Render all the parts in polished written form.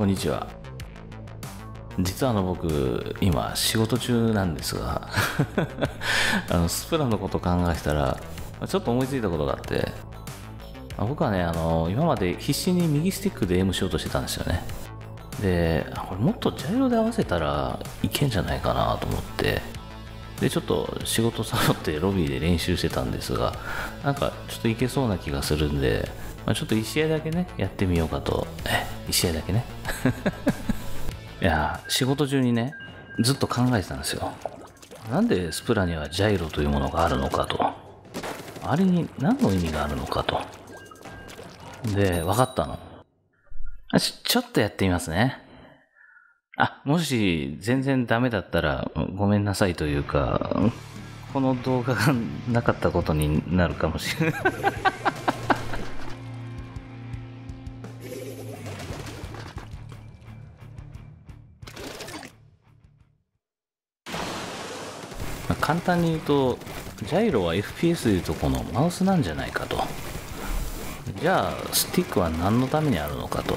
こんにちは。実は僕今仕事中なんですがスプラのこと考えたらちょっと思いついたことがあって、僕はね今まで必死に右スティックでエイムしようとしてたんですよね。でこれもっとジャイロで合わせたらいけんじゃないかなと思って、でちょっと仕事サボってロビーで練習してたんですが、なんかちょっといけそうな気がするんで、ちょっと1試合だけねやってみようかと。1試合だけねいや仕事中にねずっと考えてたんですよ。なんでスプラにはジャイロというものがあるのかと、あれに何の意味があるのかと。で分かったの。ちょっとやってみますね。もし全然ダメだったらごめんなさいというか、この動画がなかったことになるかもしれない簡単に言うと、ジャイロは FPS でいうとこのマウスなんじゃないかと。じゃあスティックは何のためにあるのかと、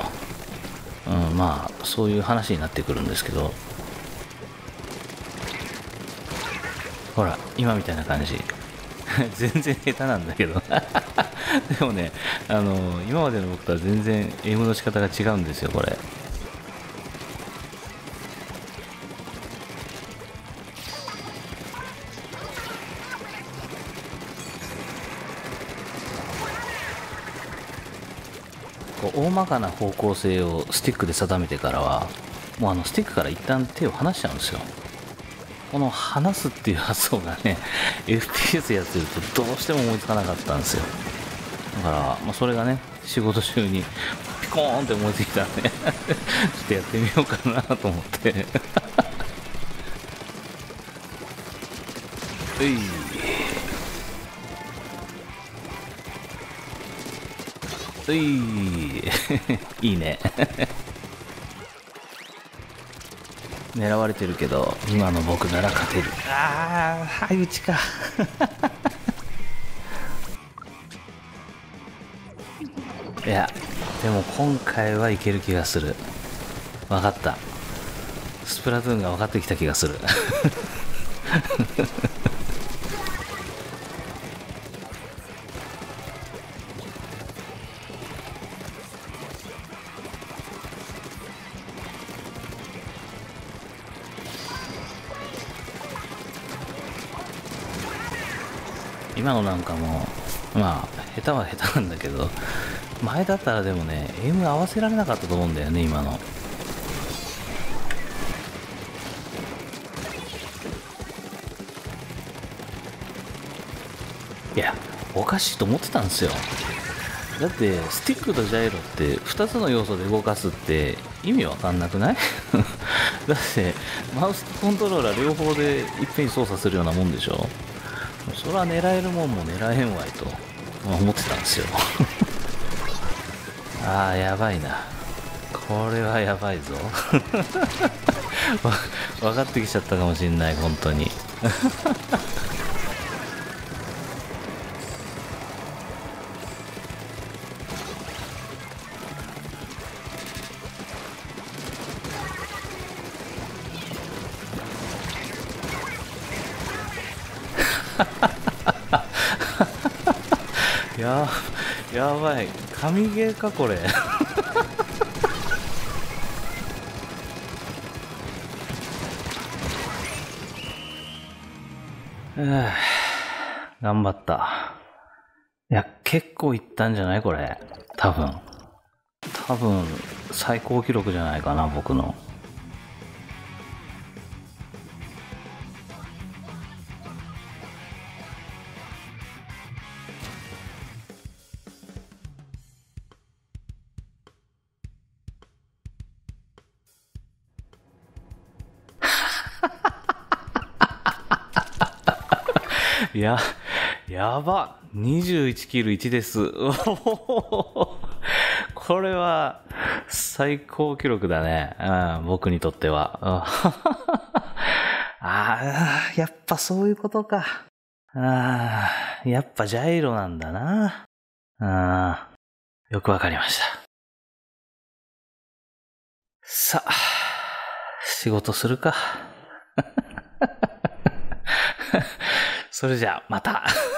そういう話になってくるんですけど、ほら今みたいな感じ全然下手なんだけどでもね、今までの僕とは全然エイムの仕方が違うんですよこれ。大まかな方向性をスティックで定めてからは、もうスティックから一旦手を離しちゃうんですよ。この離すっていう発想がねFPS やってるとどうしても思いつかなかったんですよ。だから、それがね仕事中にピコーンって思いついたらねちょっとやってみようかなと思っていいね狙われてるけど今の僕なら勝てる。相打ちかいやでも今回はいける気がする。分かった、スプラトゥーンが分かってきた気がする今のなんかも下手は下手なんだけど、前だったらでもねエイム合わせられなかったと思うんだよね今の。いやおかしいと思ってたんですよ。だってスティックとジャイロって2つの要素で動かすって意味わかんなくないだってマウスとコントローラー両方でいっぺんに操作するようなもんでしょ。それは狙えるもんも狙えんわいと思ってたんですよやばいな、これはやばいぞ分かってきちゃったかもしんない本当にやばい、神ゲーかこれ頑張った。いや結構いったんじゃないこれ。多分最高記録じゃないかな僕の。やば21キル1です。これは最高記録だね、僕にとってはやっぱそういうことか。やっぱジャイロなんだな。よくわかりました。 さあ、仕事するか。それじゃあ、また。